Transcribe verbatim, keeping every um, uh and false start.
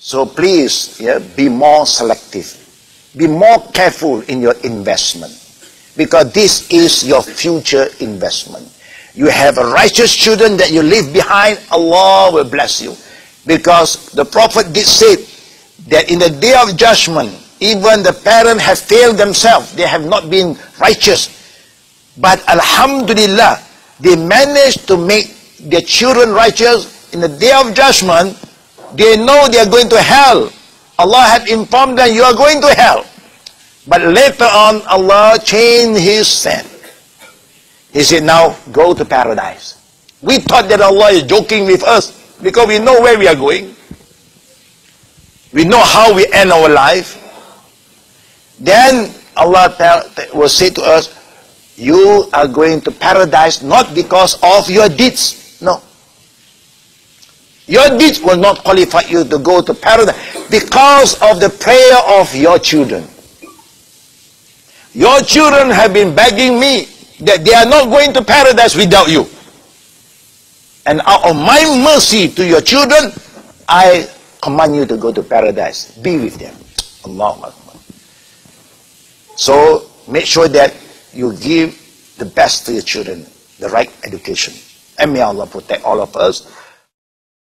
So please, yeah, be more selective. Be more careful in your investment. Because this is your future investment. You have a righteous children that you leave behind, Allah will bless you. Because the Prophet did say that in the day of judgment, even the parents have failed themselves. They have not been righteous. But Alhamdulillah, they managed to make their children righteous. In the day of judgment, they know they are going to hell. Allah had informed them, you are going to hell. But later on, Allah changed His stand. He said, now go to paradise. We thought that Allah is joking with us because we know where we are going. We know how we end our life. Then Allah will say to us, you are going to paradise not because of your deeds. No. Your deeds will not qualify you to go to paradise because of the prayer of your children. Your children have been begging me that they are not going to paradise without you. And out of my mercy to your children, I command you to go to paradise. Be with them. Allahu Akbar. So make sure that you give the best to your children, the right education. And may Allah protect all of us.